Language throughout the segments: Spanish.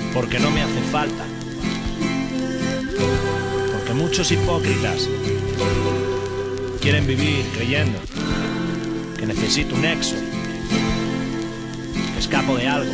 porque no me hace falta, porque muchos hipócritas quieren vivir creyendo que necesito un nexo, que escapo de algo,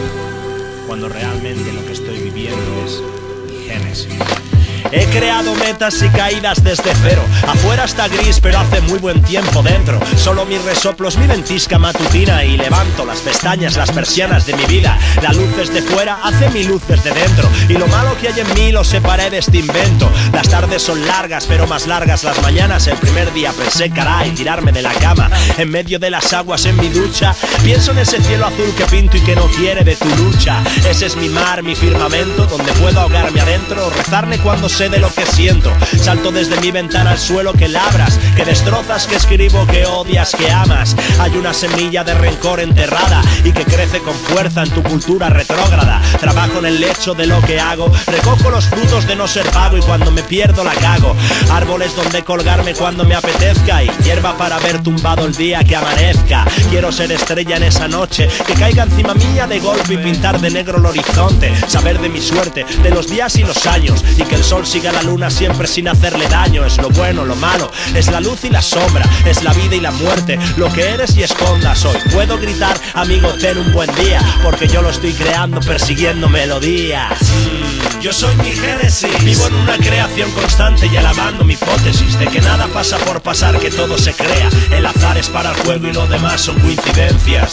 cuando realmente lo que estoy viviendo es mi génesis. He creado metas y caídas desde cero. Afuera está gris, pero hace muy buen tiempo dentro. Solo mis resoplos, mi ventisca matutina, y levanto las pestañas, las persianas de mi vida. La luz desde fuera hace mi luz desde dentro, y lo malo que hay en mí lo separé de este invento. Las tardes son largas, pero más largas las mañanas. El primer día pensé, caray, tirarme de la cama en medio de las aguas en mi ducha. Pienso en ese cielo azul que pinto y que no quiere de tu lucha. Ese es mi mar, mi firmamento, donde puedo ahogarme adentro o rezarle cuando sé de lo que siento. Salto desde mi ventana al suelo que labras, que destrozas, que escribo, que odias, que amas. Hay una semilla de rencor enterrada y que crece con fuerza en tu cultura retrógrada. Trabajo en el lecho de lo que hago, recojo los frutos de no ser vago, y cuando me pierdo la cago. Árboles donde colgarme cuando me apetezca, y hierba para ver tumbado el día que amanezca. Quiero ser estrella en esa noche, que caiga encima mía de golpe y pintar de negro el horizonte. Saber de mi suerte, de los días y los años, y que el sol siga la luna siempre sin hacerle daño. Es lo bueno, lo malo, es la luz y la sombra, es la vida y la muerte, lo que eres y escondas hoy. Puedo gritar, amigo, ten un buen día, porque yo lo estoy creando persiguiendo melodías. Yo soy mi génesis, vivo en una creación constante y alabando mi hipótesis de que nada pasa por pasar, que todo se crea. El azar es para el juego y lo demás son coincidencias.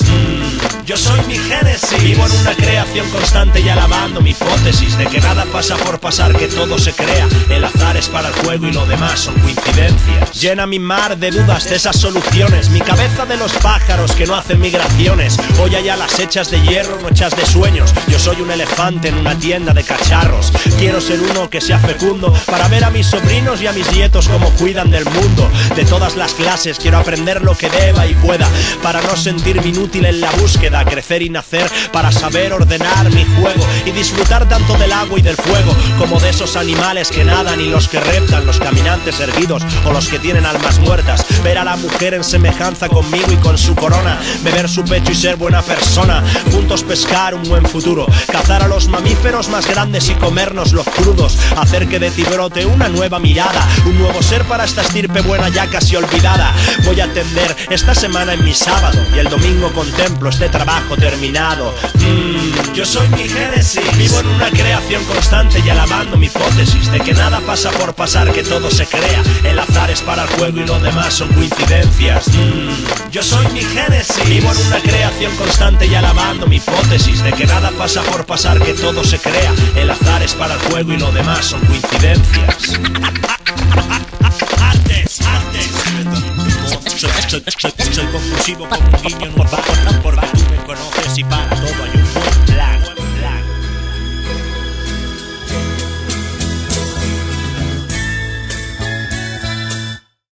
Yo soy mi génesis, vivo en una creación constante y alabando mi hipótesis de que nada pasa por pasar, que todo se crea. El azar es para el juego y lo demás son coincidencias. Llena mi mar de dudas, de esas soluciones, mi cabeza de los pájaros que no hacen migraciones. Hoy hay alas hechas de hierro, no hechas de sueños. Yo soy un elefante en una tienda de cacharros. Quiero ser uno que sea fecundo para ver a mis sobrinos y a mis nietos cómo cuidan del mundo. De todas las clases quiero aprender lo que deba y pueda, para no sentirme inútil en la búsqueda. Crecer y nacer para saber ordenar mi juego y disfrutar tanto del agua y del fuego como de esos animales que nadan y los que reptan, los caminantes erguidos o los que tienen almas muertas. Ver a la mujer en semejanza conmigo y con su corona, beber su pecho y ser buena persona. Juntos pescar un buen futuro, cazar a los mamíferos más grandes y comernos los crudos. Hacer que de ti brote una nueva mirada, un nuevo ser para esta estirpe buena ya casi olvidada. Voy a atender esta semana en mi sábado y el domingo contemplo este trabajo terminado. Yo soy mi génesis, vivo en una creación constante y alabando mi hipótesis de que nada pasa por pasar, que todo se crea. El azar es para el juego y lo demás son coincidencias. Yo soy mi génesis, vivo en una creación constante y alabando mi hipótesis de que nada pasa por pasar, que todo se crea. El azar es para el juego y lo demás son coincidencias. Soy compulsivo como un niño, porque tú me conoces y para todo hay